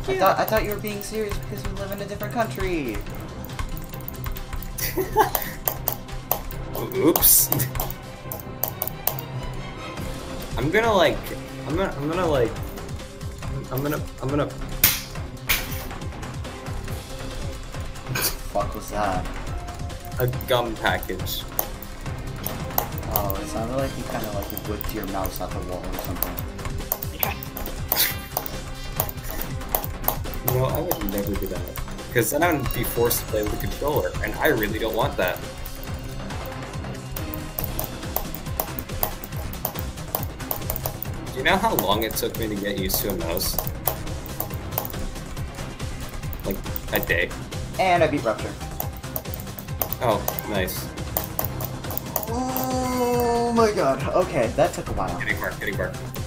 I thought you were being serious because you live in a different country. Oops. I'm gonna. Fuck was that? A gum package. Oh, it sounded like you kind of like whipped your mouse out the wall or something. No, I would never do that. Because then I would be forced to play with a controller, and I really don't want that. Do you know how long it took me to get used to a mouse? Like, a day. And I beat Rupture. Oh, nice. Oh my god. Okay, that took a while. Getting mark, getting mark.